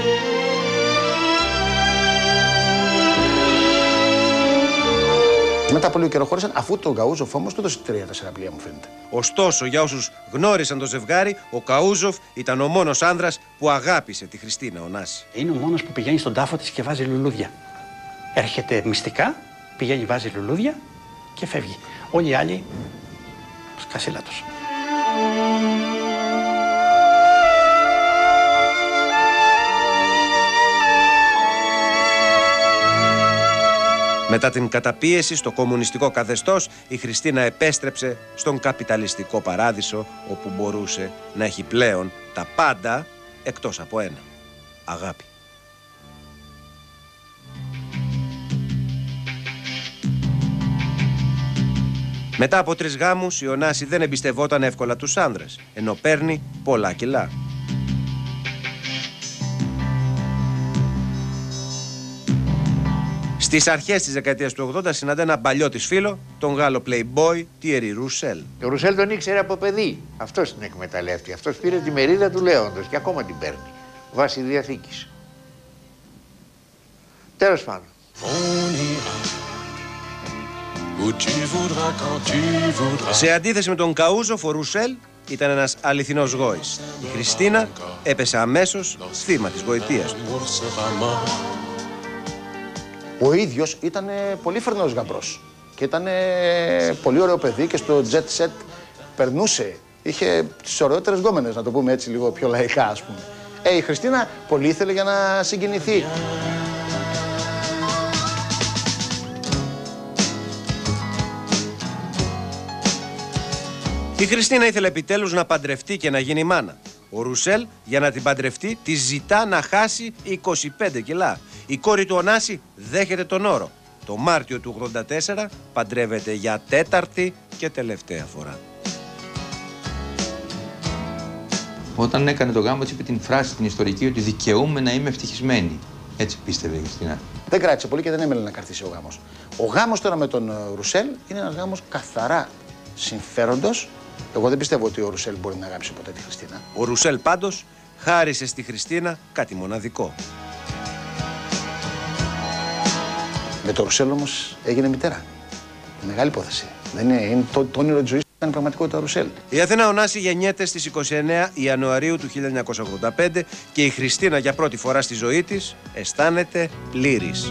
[SPEAKER 12] Μετά από λίγο καιρό χώρισαν, αφού τον Καούζοφ όμως του έδωσε 3-4 πλοία, μου φαίνεται.
[SPEAKER 1] Ωστόσο, για όσους γνώρισαν το ζευγάρι, ο Καούζοφ ήταν ο μόνος άνδρας που αγάπησε τη Χριστίνα Ωνάση.
[SPEAKER 3] Είναι ο μόνος που πηγαίνει στον τάφο της και βάζει λουλούδια. Έρχεται μυστικά, πηγαίνει, βάζει λουλούδια και φεύγει. Όλοι οι άλλοι σκασίλατος.
[SPEAKER 1] Μετά την καταπίεση στο κομμουνιστικό καθεστώς, η Χριστίνα επέστρεψε στον καπιταλιστικό παράδεισο, όπου μπορούσε να έχει πλέον τα πάντα εκτός από ένα: αγάπη. Μετά από 3 γάμους, η Ωνάση δεν εμπιστευόταν εύκολα τους άνδρες, ενώ παίρνει πολλά κιλά. Στις αρχές της δεκαετίας του 80 συναντά ένα παλιό της φίλο, τον Γάλλο playboy Thierry Roussel.
[SPEAKER 22] Ο Ρουσέλ τον ήξερε από παιδί. Αυτός την εκμεταλλεύτηκε. Αυτός πήρε τη μερίδα του Λέοντος και ακόμα την παίρνει. Βάσει διαθήκης. Τέλος πάντων.
[SPEAKER 1] Σε αντίθεση με τον Καούζοφ, ο Ρουσέλ ήταν ένας αληθινός γόης. Η Χριστίνα έπεσε αμέσως θύμα της γοητείας του.
[SPEAKER 12] Ο ίδιος ήταν πολύ φερνός γαμπρός και ήταν πολύ ωραίο παιδί και στο jet set περνούσε. Είχε τις ωραιότερες γκόμενες, να το πούμε έτσι λίγο πιο λαϊκά, ας πούμε. Η Χριστίνα πολύ ήθελε για να συγκινηθεί.
[SPEAKER 1] Η Χριστίνα ήθελε επιτέλους να παντρευτεί και να γίνει μάνα. Ο Ρουσέλ, για να την παντρευτεί, τη ζητά να χάσει 25 κιλά. Η κόρη του Ωνάση δέχεται τον όρο. Το Μάρτιο του 84 παντρεύεται για 4η και τελευταία φορά.
[SPEAKER 10] Όταν έκανε το γάμο, έτσι είπε την φράση την ιστορική ότι δικαιούμαι να είμαι ευτυχισμένη. Έτσι πίστευε η Χριστίνα.
[SPEAKER 12] Δεν κράτησε πολύ και δεν έμελε να καρτήσει ο γάμος. Ο γάμος τώρα με τον Ρουσέλ είναι ένας γάμος καθαρά συμφέροντος. Εγώ δεν πιστεύω ότι ο Ρουσέλ μπορεί να αγάπησε ποτέ τη Χριστίνα.
[SPEAKER 1] Ο Ρουσέλ πάντως χάρισε στη Χριστίνα κάτι μοναδικό.
[SPEAKER 12] Με το Ρουσέλ όμως έγινε μητέρα. Μεγάλη υπόθεση. Δεν είναι το όνειρο της ζωής ήταν πραγματικότητα ο Ρουσέλ.
[SPEAKER 1] Η Αθηνά Ωνάση γεννιέται στις 29 Ιανουαρίου του 1985 και η Χριστίνα για πρώτη φορά στη ζωή της αισθάνεται πλήρης.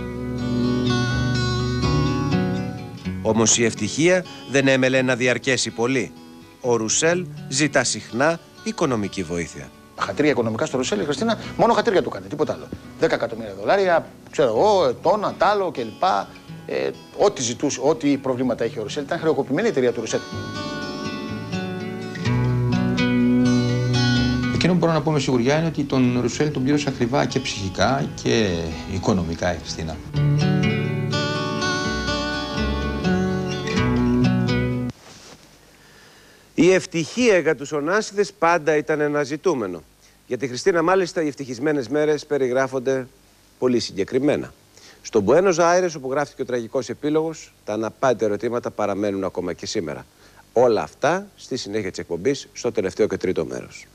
[SPEAKER 1] Όμως η ευτυχία δεν έμελε να διαρκέσει πολύ. Ο Ρουσέλ ζητά συχνά οικονομική βοήθεια.
[SPEAKER 12] Χατήρια οικονομικά στο Ρουσέλ, η Χριστίνα μόνο χατήρια του έκανε, τίποτα άλλο. 10 εκατομμύρια δολάρια, ξέρω εγώ, τόνα, τάλο κλπ. Ό,τι ζητούσε, ό,τι προβλήματα είχε ο Ρουσέλ, ήταν χρεοκοπημένη η εταιρεία του Ρουσέλ.
[SPEAKER 19] Εκείνο που μπορώ να πω με σιγουριά είναι ότι τον Ρουσέλ τον πλήρωσε ακριβά και ψυχικά και οικονομικά η Χριστίνα.
[SPEAKER 1] Η ευτυχία για τους Ωνάσιδες πάντα ήταν ένα ζητούμενο. Για τη Χριστίνα μάλιστα οι ευτυχισμένες μέρες περιγράφονται πολύ συγκεκριμένα. Στον Μπουένος Άιρες, όπου γράφτηκε ο τραγικός επίλογος, τα αναπάντητα ερωτήματα παραμένουν ακόμα και σήμερα. Όλα αυτά στη συνέχεια της εκπομπής, στο τελευταίο και τρίτο μέρος.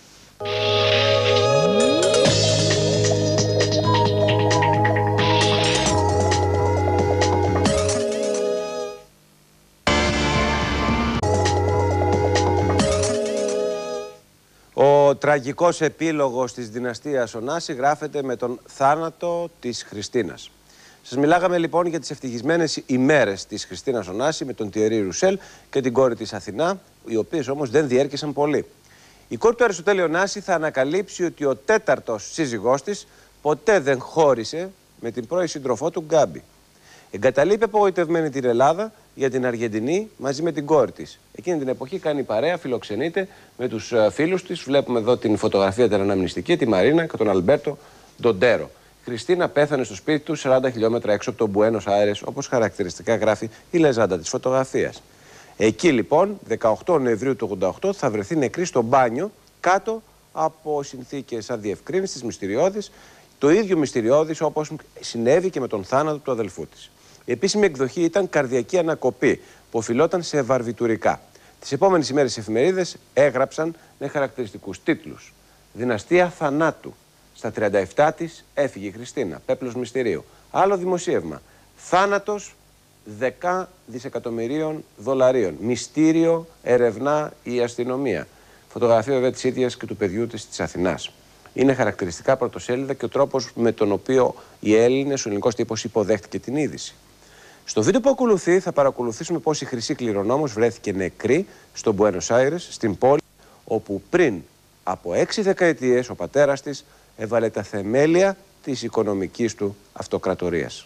[SPEAKER 1] Ο τραγικός επίλογος της δυναστείας Ωνάση γράφεται με τον θάνατο της Χριστίνας. Σας μιλάγαμε λοιπόν για τις ευτυχισμένες ημέρες της Χριστίνας Ωνάση με τον Τιερί Ρουσέλ και την κόρη της Αθηνά, οι οποίες όμως δεν διέρκεσαν πολύ. Η κόρη του Αριστοτέλη Ωνάση θα ανακαλύψει ότι ο τέταρτος σύζυγός της ποτέ δεν χώρισε με την πρώην σύντροφό του Γκάμπη. Εγκαταλείπει απογοητευμένη την Ελλάδα για την Αργεντινή μαζί με την κόρη της. Εκείνη την εποχή κάνει παρέα, φιλοξενείται με τους φίλους της. Βλέπουμε εδώ την φωτογραφία την αναμνηστική, τη Μαρίνα και τον Αλμπέρτο Ντοντέρο. Η Χριστίνα πέθανε στο σπίτι του 40 χιλιόμετρα έξω από τον Μπουένος Άιρες, όπως χαρακτηριστικά γράφει η λεζάντα της φωτογραφίας. Εκεί λοιπόν, 18 Νοεμβρίου του 1988, θα βρεθεί νεκρή στο μπάνιο κάτω από συνθήκες αδιευκρίνιστες, μυστηριώδεις. Το ίδιο μυστηριώδης όπως συνέβη και με τον θάνατο του αδελφού της. Η επίσημη εκδοχή ήταν καρδιακή ανακοπή που οφειλόταν σε βαρβιτουρικά. Τις επόμενες ημέρες οι εφημερίδες έγραψαν με χαρακτηριστικούς τίτλους. Δυναστεία θανάτου. Στα 37 της έφυγε η Χριστίνα. Πέπλος μυστηρίου. Άλλο δημοσίευμα. Θάνατος 10 δισεκατομμυρίων δολαρίων. Μυστήριο ερευνά η αστυνομία. Φωτογραφία βέβαια της ίδιας και του παιδιού της της Αθηνάς. Είναι χαρακτηριστικά πρωτοσέλιδα και ο τρόπος με τον οποίο οι Έλληνες, ο ελληνικός τύπος υποδέχτηκε την είδηση. Στο βίντεο που ακολουθεί θα παρακολουθήσουμε πώς η χρυσή κληρονόμος βρέθηκε νεκρή στο Μπουένος Άιρες, στην πόλη όπου πριν από 6 δεκαετίες ο πατέρας της έβαλε τα θεμέλια της οικονομικής του αυτοκρατορίας.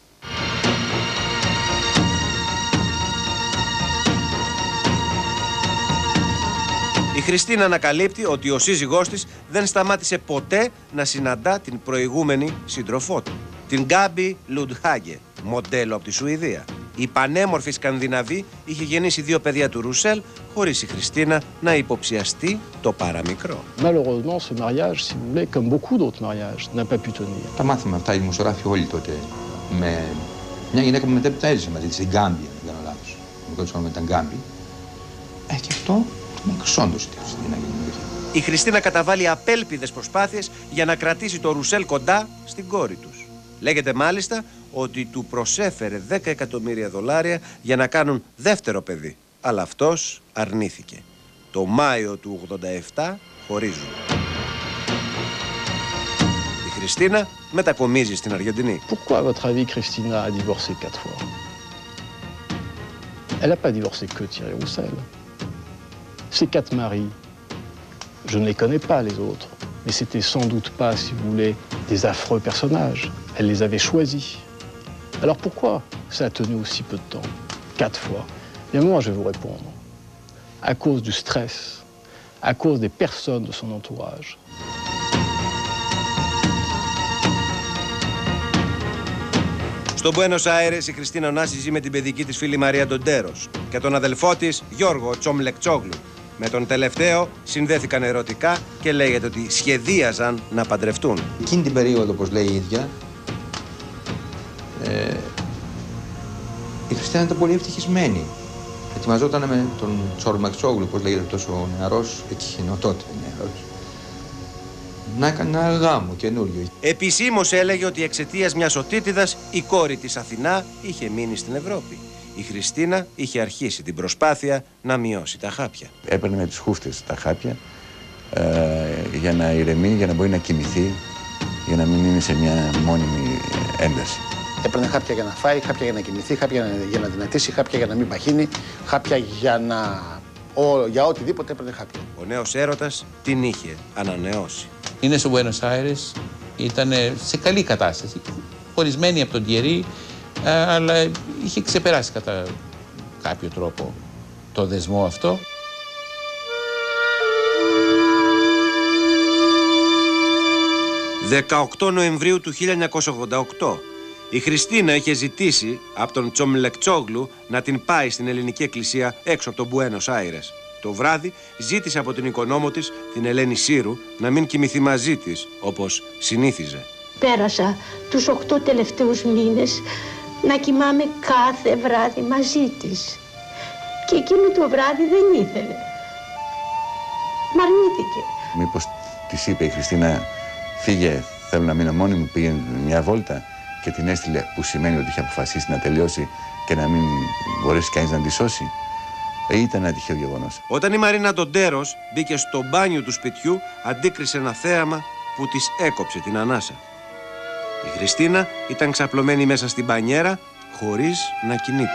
[SPEAKER 1] Η Χριστίνα ανακαλύπτει ότι ο σύζυγός της δεν σταμάτησε ποτέ να συναντά την προηγούμενη σύντροφό του, την Γκάμπι Λουντχάγκε, μοντέλο από τη Σουηδία. Η πανέμορφη Σκανδιναβή είχε γεννήσει 2 παιδιά του Ρουσέλ, χωρίς η Χριστίνα να υποψιαστεί το παραμικρό.
[SPEAKER 4] Malheureusement, ce mariage, si vous voulez, comme beaucoup d'autres mariages, n'a pas pu tenir.
[SPEAKER 19] Τα μάθαμε αυτά οι δημοσιογράφοι όλοι τότε. Με μια γυναίκα που μετέπειτα έζησε μαζί της, την Γκάμπη, αν δεν κάνω λάθος. Το μικρό της όνομα ήταν Γκάμπη. Και αυτό με εξόντωσε τη Χριστίνα για την εποχή.
[SPEAKER 1] Η Χριστίνα καταβάλει απέλπιδες προσπάθειες για να κρατήσει το Ρουσέλ κοντά στην κόρη τους. Λέγεται μάλιστα ότι του προσέφερε 10 εκατομμύρια δολάρια για να κάνουν δεύτερο παιδί. Αλλά αυτός αρνήθηκε. Το Μάιο του 87 χωρίζουν. Η Χριστίνα μετακομίζει στην Αργεντινή.
[SPEAKER 4] Pourquoi, à votre avis, Christina a divorcé 4 fois? Elle n'a pas divorcé que Thierry Roussel. Ces 4 maris, je ne les connais pas les autres, mais c'était sans doute pas, si vous voulez, des affreux personnages. Elle les avait choisis. Alors pourquoi ça a tenu aussi peu de temps? 4 fois. Bien moi, je vais vous répondre. À cause du stress, à cause des personnes de son entourage.
[SPEAKER 1] Στο Μπουένος Άιρες η Χριστίνα Ωνάση ζει με την παιδική της φίλη Μαρία Ντοντέρος και τον αδελφό της Γιώργο Τσομλεκτσόγλου. Με τον τελευταίο συνδέθηκαν ερωτικά και λέγεται ότι σχεδίαζαν να παντρευτούν.
[SPEAKER 19] Εκείνη την περίοδο, όπως λέει η ίδια, η Χριστίνα ήταν πολύ ευτυχισμένη. Ετοιμαζόταν με τον Τσομλεκτσόγλου, όπως λέγεται τόσο νεαρός, εκείνο τότε νεαρός, να έκανε ένα γάμο καινούριο.
[SPEAKER 1] Επισήμως έλεγε ότι εξαιτίας μιας οτίτιδας η κόρη της Αθηνά είχε μείνει στην Ευρώπη. Η Χριστίνα είχε αρχίσει την προσπάθεια να μειώσει τα χάπια.
[SPEAKER 19] Έπαιρνε με τις χούφτες τα χάπια για να ηρεμεί, για να μπορεί να κοιμηθεί, για να μην είναι σε μια μόνιμη ένταση.
[SPEAKER 12] Έπαιρνε χάπια για να φάει, χάπια για να κοιμηθεί, χάπια για να δυνατήσει, χάπια για να μην παχύνει, χάπια για οτιδήποτε έπαιρνε χάπια.
[SPEAKER 1] Ο νέος έρωτας την είχε ανανεώσει.
[SPEAKER 21] Είναι στο Buenos Aires, ήταν σε καλή κατάσταση, χωρισμένη από τον Τιερί, αλλά είχε ξεπεράσει κατά κάποιο τρόπο το δεσμό αυτό.
[SPEAKER 1] 18 Νοεμβρίου του 1988. Η Χριστίνα είχε ζητήσει από τον Τσομλεκτσόγλου να την πάει στην ελληνική εκκλησία έξω από τον Μπουένος Άιρες. Το βράδυ ζήτησε από την οικονόμο της, την Ελένη Σύρου, να μην κοιμηθεί μαζί της, όπως συνήθιζε.
[SPEAKER 7] Πέρασα τους 8 τελευταίους μήνες να κοιμάμαι κάθε βράδυ μαζί της. Και εκείνο το βράδυ δεν ήθελε. Μ' αρνήθηκε.
[SPEAKER 8] Μήπως της είπε η Χριστίνα, φύγε, θέλω να μείνω μόνη μου, πήγαινε μια βόλτα και την έστειλε, που σημαίνει ότι είχε αποφασίσει να τελειώσει και να μην μπορέσει κανείς να τη σώσει. Ήταν ένα τυχαίο γεγονός.
[SPEAKER 1] Όταν η Μαρίνα Ντοντέρος μπήκε στο μπάνιο του σπιτιού, αντίκρισε ένα θέαμα που της έκοψε την ανάσα. Η Χριστίνα ήταν ξαπλωμένη μέσα στην μπανιέρα, χωρίς να κινείται.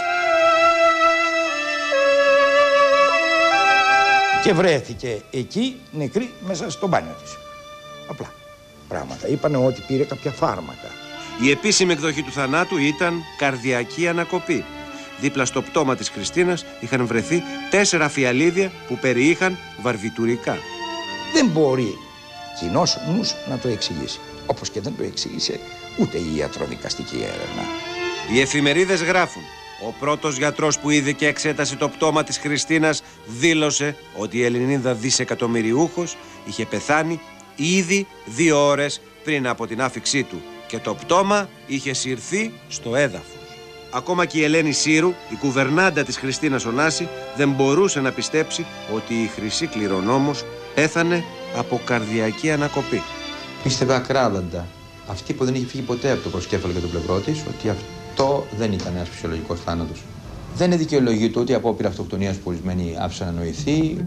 [SPEAKER 23] Και βρέθηκε εκεί νεκρή μέσα στο μπάνιο της. Απλά πράγματα. Είπανε ότι πήρε κάποια φάρμακα.
[SPEAKER 1] Η επίσημη εκδοχή του θανάτου ήταν καρδιακή ανακοπή. Δίπλα στο πτώμα της Χριστίνας είχαν βρεθεί 4 φιαλίδια που περιείχαν βαρβιτουρικά.
[SPEAKER 23] Δεν μπορεί κοινός νους να το εξηγήσει. Όπως και δεν το εξήγησε ούτε η ιατροδικαστική έρευνα.
[SPEAKER 1] Οι εφημερίδες γράφουν: ο πρώτος γιατρός που είδε και εξέτασε το πτώμα της Χριστίνας δήλωσε ότι η Ελληνίδα δισεκατομμυριούχος είχε πεθάνει ήδη 2 ώρες πριν από την άφιξή του και το πτώμα είχε συρθεί στο έδαφος. Ακόμα και η Ελένη Σύρου, η κουβερνάντα της Χριστίνας Ωνάση, δεν μπορούσε να πιστέψει ότι η χρυσή κληρονόμος πέθανε από καρδιακή ανακοπή.
[SPEAKER 19] Πίστευε ακράδαντα, αυτή που δεν είχε φύγει ποτέ από το προσκέφαλο και το πλευρό της, ότι αυτό δεν ήταν ένας φυσιολογικός θάνατος. Δεν δικαιολογείται ούτε η απόπειρα αυτοκτονίας που ορισμένοι άφησαν να νοηθεί.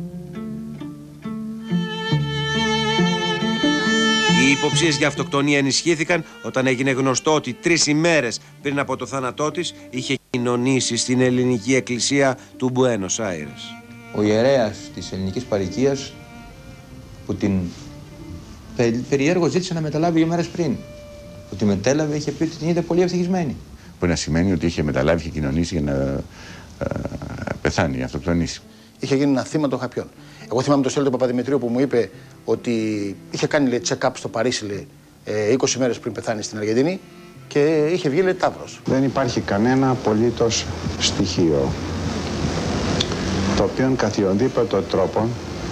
[SPEAKER 1] Οι υποψίες για αυτοκτονία ενισχύθηκαν όταν έγινε γνωστό ότι 3 ημέρες πριν από το θάνατό της είχε κοινωνήσει στην ελληνική εκκλησία του Μπουένος Άιρες.
[SPEAKER 19] Ο ιερέας της ελληνικής παροικίας που την περιέργως ζήτησε να μεταλάβει 2 μέρες πριν. Που τη μετέλαβε, είχε πει ότι την είδε πολύ ευτυχισμένη.
[SPEAKER 8] Μπορεί να σημαίνει ότι είχε μεταλάβει, είχε κοινωνήσει για να πεθάνει, αυτοκτονήσει.
[SPEAKER 12] Είχε γίνει ένα θύμα των χαπιών. Εγώ θυμάμαι τον Στέλιο Παπαδημητρίου που μου είπε ότι είχε κάνει check-up στο Παρίσι 20 μέρες πριν πεθάνει στην Αργεντινή και είχε βγει ταύρος.
[SPEAKER 9] Δεν υπάρχει κανένα απολύτως στοιχείο το οποίο καθιονδήπετο τρόπο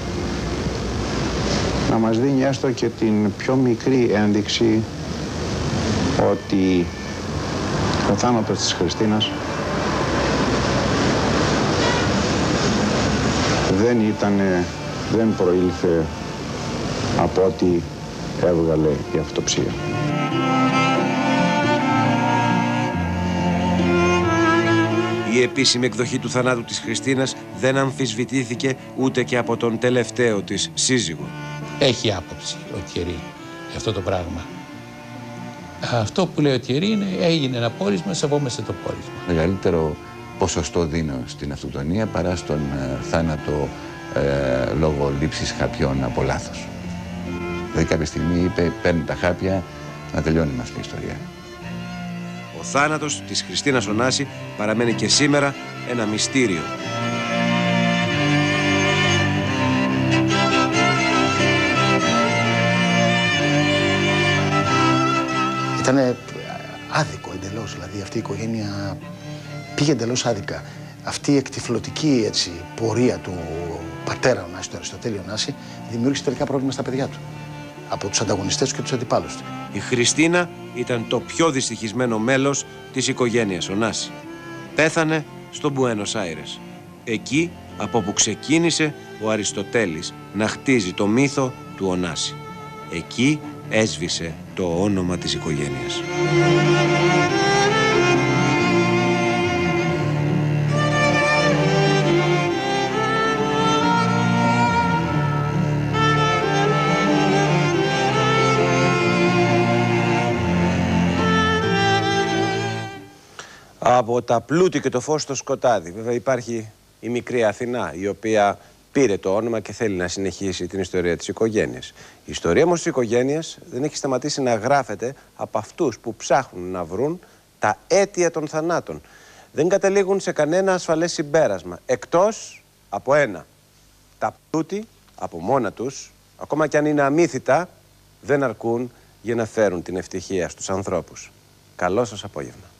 [SPEAKER 9] να μας δίνει έστω και την πιο μικρή ένδειξη ότι ο θάνατος της Χριστίνας δεν προήλθε από ό,τι έβγαλε η αυτοψία.
[SPEAKER 1] Η επίσημη εκδοχή του θανάτου της Χριστίνας δεν αμφισβητήθηκε ούτε και από τον τελευταίο της σύζυγο.
[SPEAKER 21] Έχει άποψη ο Thierry για αυτό το πράγμα. Αυτό που λέει ο Thierry είναι έγινε ένα πόρισμα, σεβόμαστε το πόρισμα.
[SPEAKER 8] Μεγαλύτερο ποσοστό δίνω στην αυτοκτονία παρά στον θάνατο λόγω λήψης χαπιών από λάθος. Δηλαδή κάποια στιγμή είπε παίρνει τα χάπια να τελειώνει μας η ιστορία.
[SPEAKER 1] Ο θάνατος της Χριστίνας Ωνάση παραμένει και σήμερα ένα μυστήριο.
[SPEAKER 12] Ήτανε άδικο εντελώς, δηλαδή αυτή η οικογένεια πήγε εντελώς άδικα. Αυτή η εκτυφλωτική πορεία του πατέρα Ωνάση, του Αριστοτέλη Ωνάση, δημιούργησε τελικά πρόβλημα στα παιδιά του. Από τους ανταγωνιστές και τους αντιπάλους του.
[SPEAKER 1] Η Χριστίνα ήταν το πιο δυστυχισμένο μέλος της οικογένειας Ωνάση. Πέθανε στο Μπουένος Άιρες. Εκεί από όπου ξεκίνησε ο Αριστοτέλης να χτίζει το μύθο του Ωνάση. Εκεί έσβησε το όνομα της οικογένειας. Από τα πλούτη και το φως στο σκοτάδι. Βέβαια υπάρχει η μικρή Αθηνά, η οποία πήρε το όνομα και θέλει να συνεχίσει την ιστορία της οικογένειας. Η ιστορία όμως της οικογένειας δεν έχει σταματήσει να γράφεται από αυτούς που ψάχνουν να βρουν τα αίτια των θανάτων. Δεν καταλήγουν σε κανένα ασφαλές συμπέρασμα, εκτός από ένα. Τα πλούτη από μόνα τους, ακόμα κι αν είναι αμύθιτα, δεν αρκούν για να φέρουν την ευτυχία στους ανθρώπους. Καλό σας απόγευμα.